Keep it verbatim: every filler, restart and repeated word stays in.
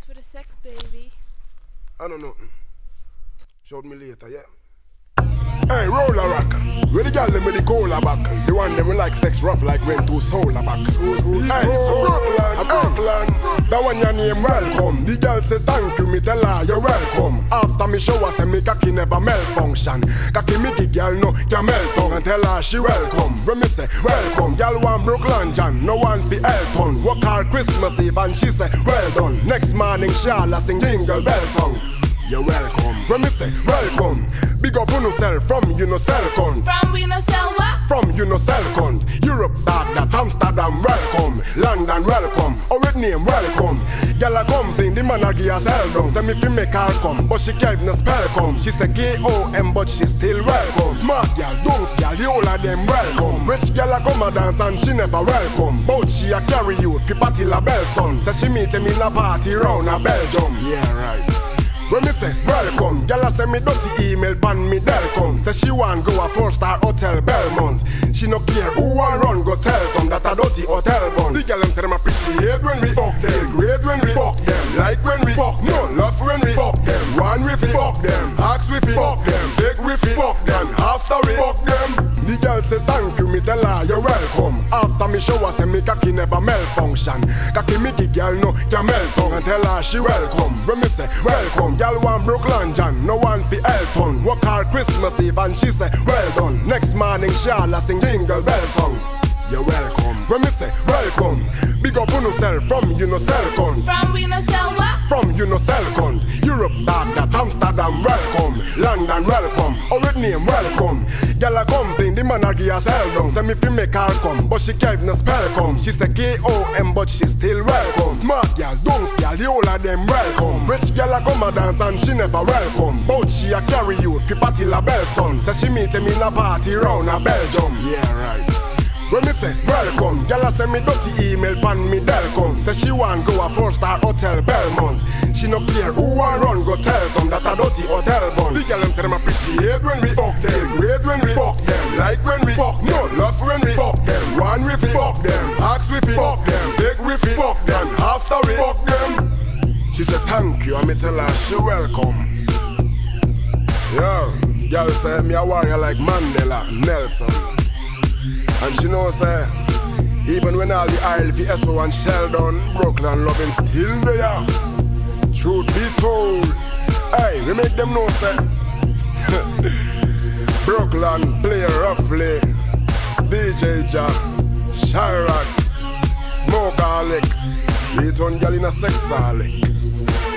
Thanks for the sex, baby. I don't know. Showed me later, yeah. Hey, roller rock. Where the girl them with the cola back? The one them like sex rough like went to solar back. Hey, Brooklyn, Brooklyn. That one your name welcome. The girl say thank you, me tell her you're welcome. After me show her say me cocky never malfunction. Cocky me the girl no can melt tongue and tell her she welcome. When me say welcome, girl want Brooklyn John, no one fi Elton. Work hard Christmas Eve and she say well done. Next morning Charlotte sing jingle bell song. You're welcome. When me say welcome, big up on yourself from you no sell cunt. From we no sell what? From you no sell cunt. Europe dog that Amsterdam welcome. London welcome. Oh with name welcome. Girl a complain the man a give her sell down. Say me fi make her come, but she can't no spell come. She say K O M but she still welcome. Smart girl, dunce girl, the whole of them welcome. Rich girl a come a dance and she never welcome. But she a carry you, fi party la bell son. Say she meet him in a party round a Belgium. Yeah right. When me say welcome, gyal a send me dirty email pan me welcome. Say she want go a four star hotel Belmont. She no care who want run go tell them that a dirty hotel bun. The gyal them say them appreciate when we fuck them, great when we fuck them, like when we fuck them, love when we fuck them, one we fi fuck them, ask we fi fuck them, beg we fi fuck them, after we fuck them. The girl say thank you, me tell her you're welcome. After me show her say me cocky never malfunction. Cocky me the girl no can melt tongue and tell her she welcome. When me say welcome, girl want Brooklyn John, no one fi Elton. Work hard Christmas Eve and she say well done. Next morning Charlotte sing jingle bell song. You're welcome. When me say welcome, big up on yourself from you no sell cunt. From we no sell what? From you no sell cunt. Europe dog that Amsterdam welcome. London welcome. Oh with name welcome. Girl a complain the man a give her sell down. Say me fi make her come, but she can't no spell come. She say K O M but she still welcome. Smart girl, dunce girl, the whole of them welcome. Rich girl a come a dance and she never welcome. But she a carry you, fi party la bell son. Say she meet him in a party round a Belgium. Yeah right. When me say welcome, gyal a send me dirty email pan me welcome. Say she want go a four star hotel Belmont. She no care who want run go tell them that a dirty hotel bun. The gyal them say them appreciate when we fuck them, great when we fuck them, like when we fuck them, love when we fuck them, one we fi fuck them, ask we fi fuck them, beg we fi fuck them, after we fuck them. She say thank you and me tell her she welcome. Yo, gyal say me a warrior like Mandela, Nelson. And she knows say, even when all the Isle fi Esso and Sheldon, Brooklyn loving still there. Truth be told, hey, we make them know say, Brooklyn play roughly. D J Ja, Chirac, Smoke Alec, beat on gal in a sex Alec.